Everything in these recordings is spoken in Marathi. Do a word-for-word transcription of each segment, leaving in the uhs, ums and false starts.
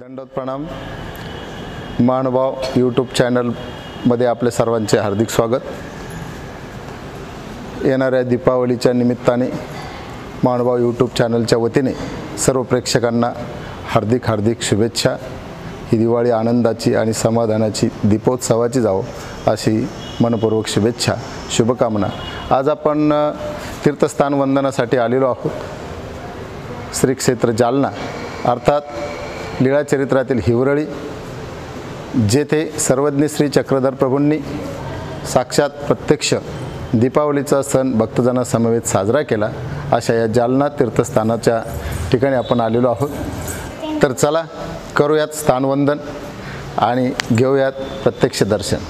दंडवत प्रणाम। महानुभाव यूट्यूब चॅनलमध्ये आपले सर्वांचे हार्दिक स्वागत। येणाऱ्या दीपावलीच्या निमित्ताने महानुभाव यूट्यूब चॅनलच्या वतीने सर्व प्रेक्षकांना हार्दिक हार्दिक शुभेच्छा। ही दिवाळी आनंदाची आणि समाधानाची दीपोत्सवाची जावो अशी मनपूर्वक शुभेच्छा शुभकामना। आज आपण तीर्थस्थान वंदनासाठी आलेलो आहोत। श्री क्षेत्र जालना अर्थात लीळा चरित्रातील हिवरळी, जेथे सर्वज्ञ श्री चक्रधर प्रभूंनी साक्षात प्रत्यक्ष दीपावलीचा सण भक्तजनासमवेत साजरा केला, अशा या जालना तीर्थस्थानाच्या ठिकाणी आपण आलेलो आहोत। तर चला करूयात स्थानवंदन आणि घेऊयात प्रत्यक्ष दर्शन।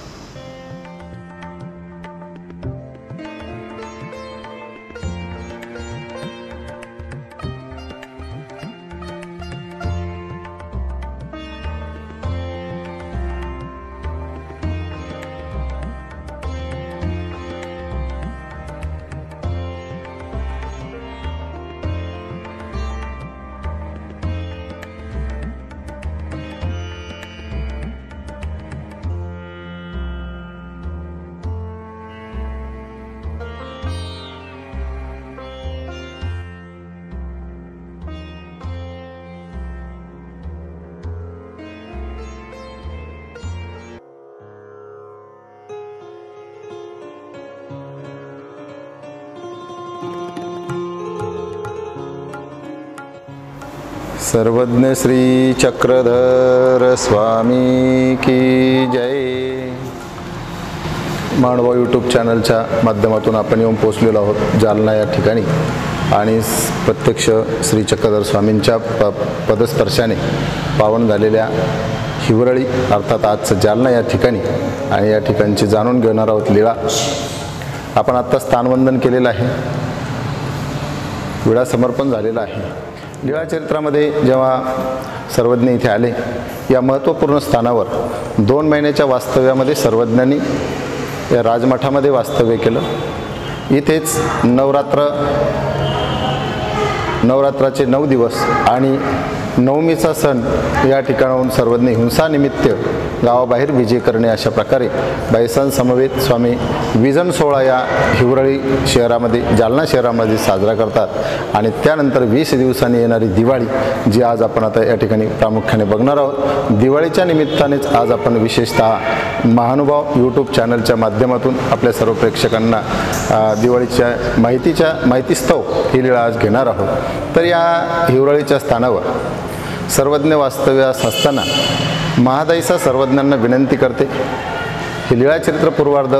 सर्वज्ञ श्री चक्रधर स्वामी की जय। महानुभाव यूट्यूब चॅनलच्या माध्यमातून आपण येऊन पोहोचलेलो आहोत जालना या ठिकाणी आणि प्रत्यक्ष श्री चक्रधर स्वामींच्या प पदस्पर्शाने पावन झालेल्या हिवरळी अर्थात आजचं जालना या ठिकाणी आणि या ठिकाणची जाणून घेणार आहोत लीळा। आपण आत्ता स्थानवंदन केलेलं आहे, विडा समर्पण झालेलं आहे। लीळा चरित्रामध्ये जेव्हा सर्वज्ञ इथे आले, या महत्त्वपूर्ण स्थानावर दोन महिन्याच्या वास्तव्यामध्ये सर्वज्ञांनी या राजमठामध्ये वास्तव्य केलं। इथेच नवरात्र नवरात्राचे नऊ दिवस आणि नवमीचा सण या ठिकाणाहून सर्वज्ञ हिंसानिमित्त गावाबाहेर विजय करणे अशा प्रकारे बायसांसमवेत स्वामी विजन सोहळा या हिवरळी शहरामध्ये जालना शहरामध्ये साजरा करतात। आणि त्यानंतर वीस दिवसांनी येणारी दिवाळी, जी आज आपण आता या ठिकाणी प्रामुख्याने बघणार आहोत। दिवाळीच्या निमित्तानेच आज आपण विशेषतः महानुभाव यूट्यूब चॅनलच्या माध्यमातून आपल्या सर्व प्रेक्षकांना दिवाळीच्या माहितीच्या माहितीस्तव ही लीळा आज घेणार आहोत। तर या हिवरळीच्या स्थानावर सर्वज्ञ वास्तव्यास असताना महादाईसा सर्वज्ञांना विनंती करते। ही लीळा चरित्र पूर्वार्ध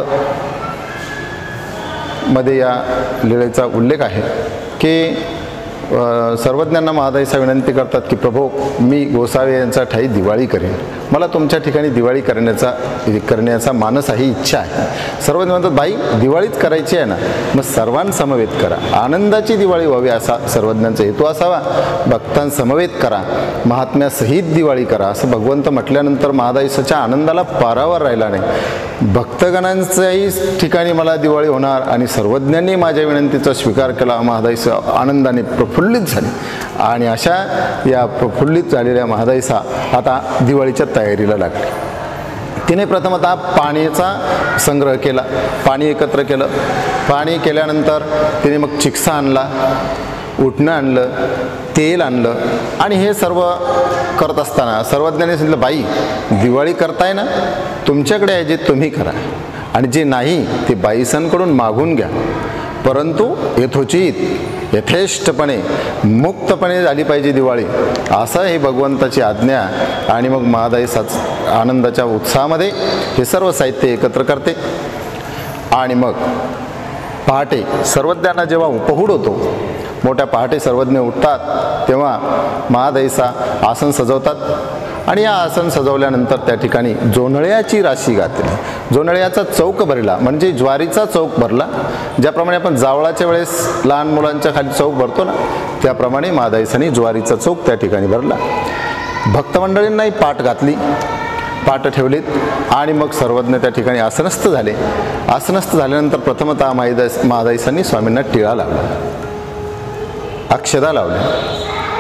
मध्ये या लीळेचा उल्लेख आहे की सर्वज्ञांना महादाईसा विनंती करतात की प्रभो, मी गोसावे यांचा ठाई दिवाळी करेन, मला तुमच्या ठिकाणी दिवाळी करण्याचा करण्याचा मानस आहे, इच्छा आहे। सर्वज्ञ म्हणतात, बाई दिवाळीच करायची आहे ना, मग सर्वांसमवेत करा, आनंदाची दिवाळी व्हावी असा सर्वज्ञांचा हेतू असावा, भक्तांसमवेत करा, महात्म्यासहित दिवाळी करा असं भगवंत म्हटल्यानंतर महादाईसाच्या आनंदाला पारावर राहिला नाही। भक्तगणांच्याही ठिकाणी मला दिवाळी होणार आणि सर्वज्ञांनी माझ्या विनंतीचा स्वीकार केला। महादाईसा आनंदाने प्रफुल्लित झाली आणि अशा या प्रफुल्लित झालेल्या महादाईसा आता दिवाळीच्या तयारीला लागली। तिने प्रथमतः पाण्याचा संग्रह केला, पाणी एकत्र केलं। पाणी केल्यानंतर तिने मग चिकसा आणला, उटणं आणलं, तेल आणलं आणि हे सर्व करत असताना सर्वज्ञाने सांगितलं, बाई दिवाळी करताय ना, तुमच्याकडे आहे जे तुम्ही करा आणि जे नाही ते बाईसांकडून मागून घ्या, परंतु यथोचित यथेष्टपणे मुक्तपणे झाली पाहिजे दिवाळी, असं हे भगवंताची आज्ञा। आणि मग महादाईसाच आनंदाच्या उत्साहामध्ये हे सर्व साहित्य एकत्र करते आणि मग पहाटे सर्वज्ञांना जेव्हा उपहूड होतो, मोठ्या पहाटे सर्वज्ञ उठतात, तेव्हा महादाईसा आसन सजवतात आणि या आसन सजवल्यानंतर त्या ठिकाणी जोंधळ्याची राशी घातली, जोंधळ्याचा चौक भरला, म्हणजे ज्वारीचा चौक भरला। ज्याप्रमाणे आपण जावळाच्या वेळेस लहान मुलांच्या खाली चौक भरतो ना, त्याप्रमाणे महादाईसांनी ज्वारीचा चौक त्या ठिकाणी भरला। भक्तमंडळींनाही पाठ घातली, पाठ ठेवलीत आणि मग सर्वज्ञ त्या ठिकाणी आसनस्थ झाले। आसनस्थ झाल्यानंतर प्रथमतः महादाईसांनी स्वामींना टिळा लावला, अक्षदा लावल्या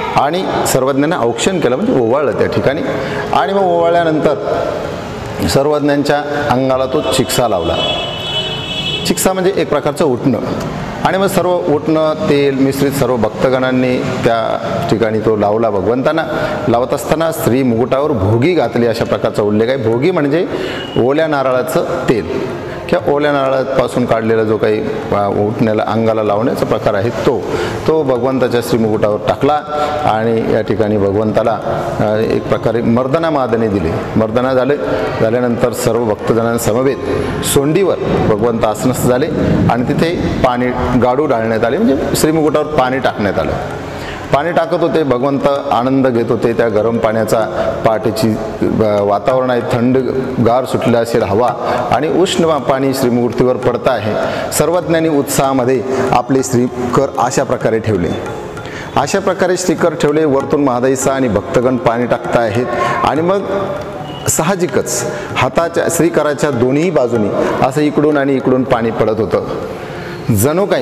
आणि सर्वज्ञांना औक्षण केलं, म्हणजे ओवाळलं त्या ठिकाणी. आणि मग ओवाळल्यानंतर सर्वज्ञांच्या अंगाला तो चिकसा लावला. चिकसा म्हणजे एक प्रकारचं उठणं. आणि मग सर्व उठणं तेल मिश्रित सर्व भक्तगणांनी त्या ठिकाणी तो लावला भगवंतांना. लावत असताना स्त्री मुकुटावर भोगी घातली अशा प्रकारचा उल्लेख आहे. भोगी म्हणजे ओल्या नारळाचं तेल किंवा ओल्या नारळापासून काढलेला जो काही उठण्याला अंगाला लावण्याचा प्रकार आहे तो तो भगवंताच्या श्रीमुकुटावर टाकला. आणि या ठिकाणी भगवंताला एक प्रकारे मर्दना मादने दिले. मर्दना झाले झाल्यानंतर सर्व भक्तजनांसमवेत सोंडीवर भगवंत आसनस्थ झाले आणि तिथे पाणी गाडू डाळण्यात आले, म्हणजे श्रीमुकुटावर पाणी टाकण्यात आलं. पाणी टाकत होते, भगवंत आनंद घेत होते त्या गरम पाण्याचा. पहाटेची वातावरण आहे, थंड गार सुटले असेल हवा आणि उष्ण पाणी श्रीमूर्तीवर पडत आहे. सर्वज्ञांनी उत्साहामध्ये आपले श्रीकर अशा प्रकारे ठेवले. अशा प्रकारे श्रीकर ठेवले. वरतून महादाईसा आणि भक्तगण पाणी टाकत आहेत. आणि मग साहजिकच हाताच्या श्रीकराच्या दोन्ही बाजूनी असं इकडून आणि इकडून पाणी पडत होतं. जणू काही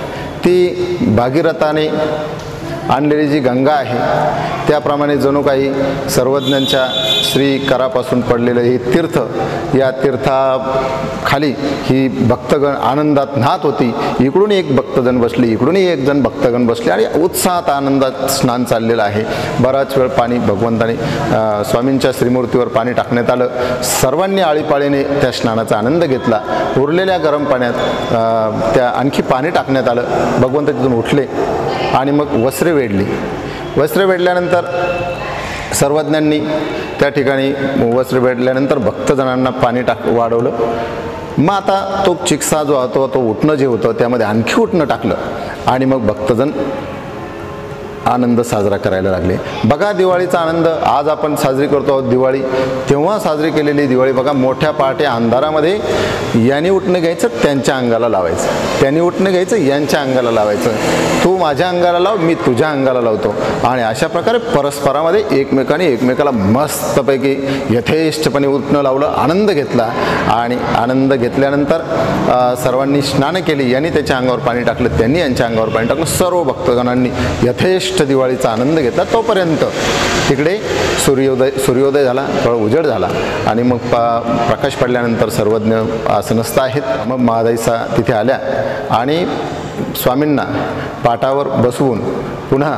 ती भागीरथाने आणलेली जी गंगा आहे त्याप्रमाणे जणू काही सर्वज्ञांच्या श्रीकरापासून पडलेलं हे तीर्थ, या तीर्थाखाली ही भक्तगण आनंदात न्हात होती. इकडून एक भक्तजण बसले, इकडूनही एक जण भक्तगण बसले आणि उत्साहात आनंदात स्नान चाललेलं आहे. बराच वेळ पाणी भगवंताने स्वामींच्या श्रीमूर्तीवर पाणी टाकण्यात आलं. सर्वांनी आळीपाळीने त्या स्नानाचा आनंद घेतला. उरलेल्या गरम पाण्यात त्या आणखी पाणी टाकण्यात आलं. भगवंत तिथून उठले आणि मग वस्त्रे वेढली. वस्त्रे वेढल्यानंतर सर्वज्ञांनी त्या ठिकाणी वस्त्रे वेढल्यानंतर भक्तजनांना पाणी टाक वाढवलं. मग आता तो चिकसा जो होतो तो उठणं जे होतं त्यामध्ये आणखी उठणं टाकलं आणि मग भक्तजन आनंद साजरा करायला लागले. बघा दिवाळीचा आनंद आज आपण साजरी करतो आहोत. दिवाळी तेव्हा साजरी केलेली दिवाळी बघा. मोठ्या पहाटे अंधारामध्ये याने उठणं घ्यायचं त्यांच्या अंगाला लावायचं, त्याने उठणं घ्यायचं यांच्या अंगाला लावायचं, तू माझ्या अंगाला लाव मी तुझ्या अंगाला लावतो. आणि अशा प्रकारे परस्परामध्ये एकमेकाने एकमेकाला मस्तपैकी यथेष्टपणे उठणं लावलं, आनंद घेतला. आणि आनंद घेतल्यानंतर सर्वांनी स्नान केली. यांनी त्याच्या अंगावर पाणी टाकलं, त्यांनी यांच्या अंगावर पाणी टाकलं. सर्व भक्तगणांनी यथेष्ट दिवाळीचा आनंद घेतला. तोपर्यंत तिकडे सूर्योदय सूर्योदय झाला, थोडा उजेड झाला आणि मग पा प्रकाश पडल्यानंतर सर्वज्ञ आसनस्थ आहेत. मग महादाईसा तिथे आल्या आणि स्वामींना पाटावर बसवून पुन्हा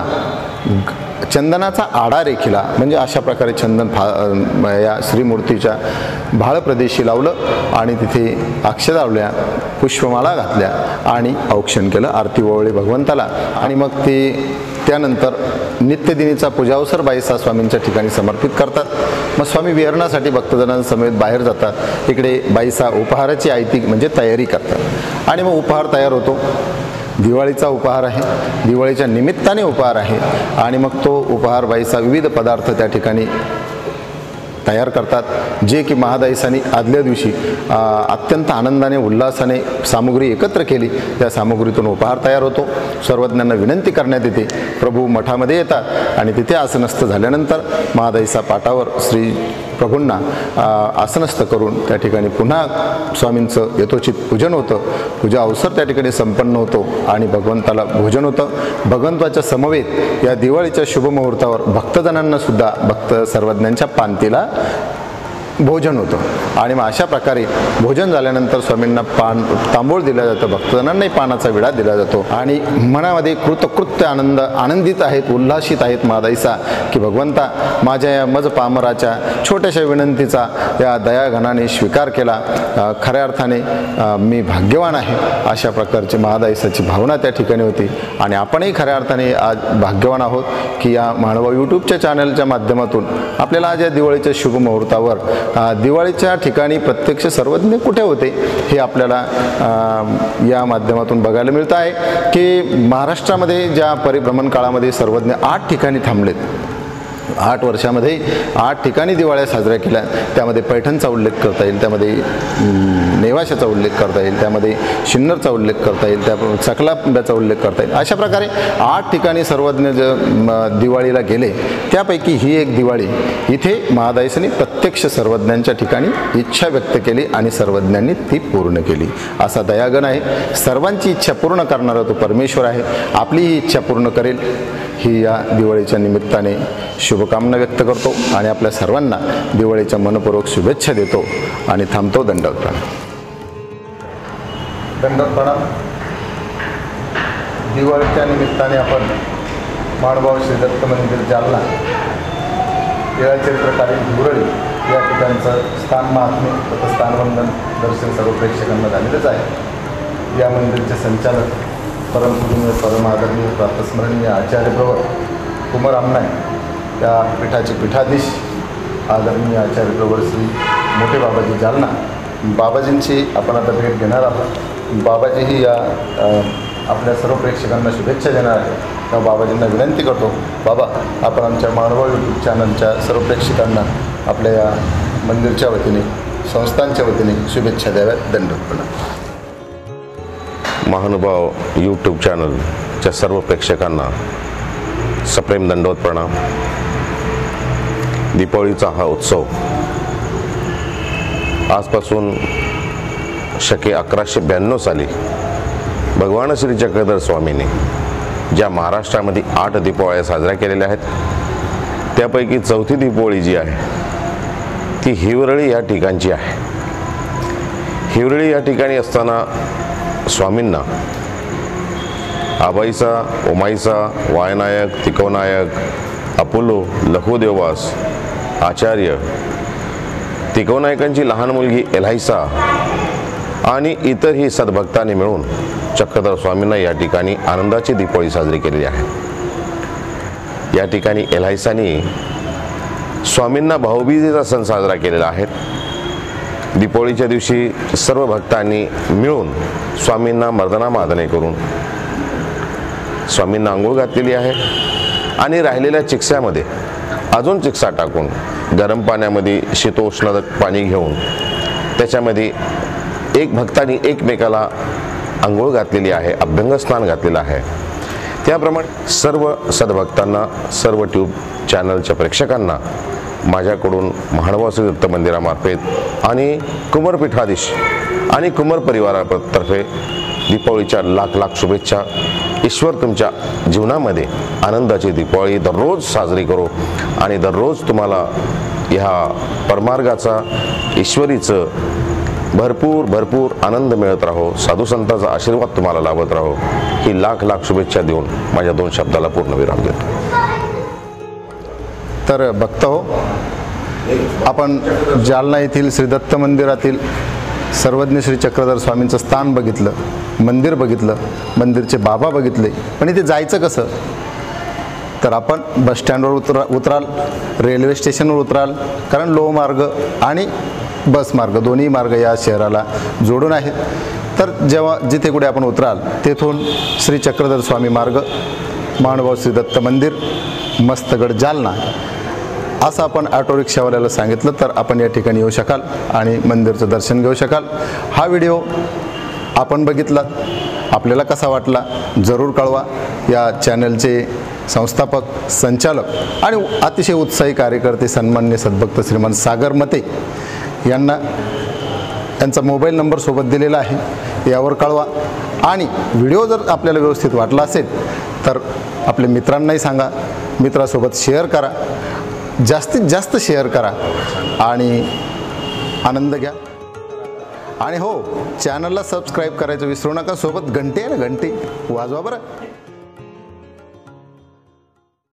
चंदनाचा आडा रेखिला, म्हणजे अशा प्रकारे चंदन फा या श्रीमूर्तीच्या भाळप्रदेशी लावलं आणि तिथे अक्षता लावल्या, पुष्पमाला घातल्या आणि औक्षण केलं. आरती ओवळली भगवंताला. आणि मग ते त्यानंतर नित्यदिनीचा पूजावसर बाईसा स्वामींच्या ठिकाणी समर्पित करतात. मग स्वामी विहरणासाठी भक्तजनांसमेत बाहेर जातात. इकडे बाईसा उपहाराची आयती म्हणजे तयारी करतात आणि मग उपहार तयार होतो. दिवाळीचा उपहार आहे, दिवाळीच्या निमित्ताने उपहार आहे आणि मग तो उपहार बाईसा विविध पदार्थ त्या ठिकाणी तयार करतात, जे की महादाईसांनी आदल्या दिवशी अत्यंत आनंदाने उल्हासाने सामुग्री एकत्र केली. त्या सामुग्रीतून उपहार तयार होतो. सर्वज्ञांना विनंती करण्यात येते. प्रभू मठामध्ये येतात आणि तिथे आसनस्थ झाल्यानंतर महादाईसा पाटावर श्री प्रभूंना आसनस्थ करून त्या ठिकाणी पुन्हा स्वामींचं यथोचित पूजन होतं. पूजा अवसर त्या ठिकाणी संपन्न होतो आणि भगवंताला भोजन होतं. भगवंताच्या समवेत या दिवाळीच्या शुभमुहूर्तावर भक्तजनांना सुद्धा भक्त सर्वज्ञांच्या पांतीला भोजन होतं. आणि मग अशा प्रकारे भोजन झाल्यानंतर स्वामींना पान तांबूळ दिलं जातं, भक्तजनांनाही पानाचा विडा दिला जातो आणि मनामध्ये कृतकृत्य आनंद आनंदित आहेत, उल्हासित आहेत महादाईसा की भगवंता माझ्या या मज पामराच्या छोट्याशा विनंतीचा या दयाघनाने स्वीकार केला. खऱ्या अर्थाने मी भाग्यवान आहे अशा प्रकारची महादाईसाची भावना त्या ठिकाणी होती. आणि आपणही खऱ्या अर्थाने आज भाग्यवान आहोत की या मानवा यूट्यूबच्या चॅनलच्या माध्यमातून आपल्याला आज या दिवाळीच्या शुभ मुहूर्तावर दिवाळीच्या ठिकाणी प्रत्यक्ष सर्वज्ञ कुठे होते हे आपल्याला या माध्यमातून बघायला मिळतं आहे की महाराष्ट्रामध्ये ज्या परिभ्रमण काळामध्ये सर्वज्ञ आठ ठिकाणी थांबलेत. आठ वर्षामध्ये आठ ठिकाणी दिवाळ्या साजऱ्या केल्या. त्यामध्ये पैठणचा उल्लेख करता येईल, त्यामध्ये नेवाशाचा उल्लेख करता येईल, त्यामध्ये शिन्नरचा उल्लेख करता येईल, त्या चकलांब्याचा उल्लेख करता येईल. अशा प्रकारे आठ ठिकाणी सर्वज्ञ ज दिवाळीला गेले. त्यापैकी ही एक दिवाळी इथे महादायीसांनी प्रत्यक्ष सर्वज्ञांच्या ठिकाणी इच्छा व्यक्त केली आणि सर्वज्ञांनी ती पूर्ण केली. असा दयागण आहे. सर्वांची इच्छा पूर्ण करणारा तो परमेश्वर आहे. आपली ही इच्छा पूर्ण करेल ही या दिवाळीच्या निमित्ताने शुभकामना व्यक्त करतो आणि आपल्या सर्वांना दिवाळीच्या मनपूर्वक शुभेच्छा देतो आणि थांबतो. दंडवत प्रणाम. दंडवत प्रणाम. दिवाळीच्या निमित्ताने आपण माणभाव श्री दत्त मंदिर जालना येळाचरित्रकालीन हिवरळी या ठिकाणचं स्थान महात्म्य तथा स्थानवंदन दर्शन सर्व प्रेक्षकांना झालेलंच आहे. या मंदिरचे संचालक परमपूजनीय परम आदरणीय प्रातस्मरणीय आचार्यप्रवर कुमार आमनाय, त्या पीठाचे पीठाधीश आदरणीय आचार्यप्रवर श्री मोठे बाबाजी जालना. बाबाजींची आपण आता भेट घेणार आहोत. बाबाजीही या आपल्या सर्व प्रेक्षकांना शुभेच्छा देणार आहे. तेव्हा बाबाजींना विनंती करतो, बाबा आपण आमच्या माणभाव यूट्यूब चॅनलच्या सर्व प्रेक्षकांना आपल्या या मंदिरच्या वतीने संस्थांच्या वतीने शुभेच्छा द्याव्यात. दंडवत प्रणाम. महानुभाव यूट्यूब चॅनलच्या सर्व प्रेक्षकांना सप्रेम दंडवत प्रणाम. दीपावलीचा हा उत्सव आजपासून शके अकराशे ब्याण्णव साली भगवान श्री चक्रधर स्वामींनी ज्या महाराष्ट्रामध्ये आठ दीपावळ्या साजऱ्या केलेल्या आहेत, त्यापैकी चौथी दीपावली जी आहे ती हिवरळी या ठिकाणची आहे. हिवरळी या ठिकाणी असताना स्वामींना आबाईचा, उमाईचा, वायनायक, तिकोनायक, अपोलो, लहुदेवास, आचार्य, तिकोनायकांची लहान मुलगी एल्हाईसा आणि इतरही सद्भक्तांनी मिळून चक्रधर स्वामींना या ठिकाणी आनंदाची दीपावली साजरी केलेली आहे. या ठिकाणी एल्हाईसांनी स्वामींना भाऊबीजेचा सण साजरा केलेला आहे. दीपावलीच्या दिवशी सर्व भक्तांनी मिळून स्वामींना मर्दना मादने करून स्वामींना आंघोळ घातलेली आहे आणि राहिलेल्या चिक्स्यामध्ये अजून चिक्सा टाकून गरम पाण्यामध्ये शीतोष्ण पाणी घेऊन त्याच्यामध्ये एक भक्तांनी एकमेकाला आंघोळ घातलेली आहे, अभ्यंग स्नान घातलेलं आहे. त्याप्रमाणे सर्व सद्भक्तांना, सर्व ट्यूब चॅनलच्या प्रेक्षकांना माझ्याकडून महानुभाव श्री दत्त मंदिरामार्फत आणि कुमार पीठाधीश आणि कुमार परिवारातर्फे दीपावलीच्या लाख लाख शुभेच्छा. ईश्वर तुमच्या जीवनामध्ये आनंदाची दीपावली दररोज साजरी करो आणि दररोज तुम्हाला ह्या परमार्गाचा, ईश्वरीचं भरपूर भरपूर आनंद मिळत राहो, साधू संतांचा आशीर्वाद तुम्हाला लाभत राहो, ही लाख लाख शुभेच्छा देऊन माझ्या दोन शब्दाला पूर्ण विराम देतो. तर बघता हो, आपण जालना येथील श्री दत्त मंदिरातील सर्वज्ञ श्री चक्रधर स्वामींचं स्थान बघितलं, मंदिर बघितलं, मंदिरचे बाबा बघितले. पण इथे जायचं कसं? तर आपण बसस्टँडवर उतरा उतराल रेल्वे स्टेशनवर उतराल, कारण लोहमार्ग आणि बस मार्ग दोन्ही मार्ग या शहराला जोडून आहेत. तर जेव्हा जिथे कुठे आपण उतराल तेथून श्री चक्रधर स्वामी मार्ग, महानुभाव श्री दत्त मंदिर, मस्तगड, जालना असं आपण ऑटो रिक्षावाल्याला सांगितलं तर आपण या ठिकाणी येऊ शकाल आणि मंदिरचं दर्शन घेऊ शकाल. हा व्हिडिओ आपण बघितला, आपल्याला कसा वाटला जरूर कळवा. या चॅनलचे संस्थापक, संचालक आणि अतिशय उत्साही कार्यकर्ते सन्माननीय सद्भक्त श्रीमान सागर मते यांना यांचा मोबाईल नंबर सोबत दिलेला आहे, यावर कळवा. आणि व्हिडिओ जर आपल्याला व्यवस्थित वाटला असेल तर आपल्या मित्रांनाही सांगा, मित्रासोबत शेअर करा, जास्तीत जास्त शेअर करा आणि आनंद घ्या. आणि हो, चॅनलला सबस्क्राईब करायचं विसरू नका. सोबत घंटी आहे ना, घंटी वाजवा बरं.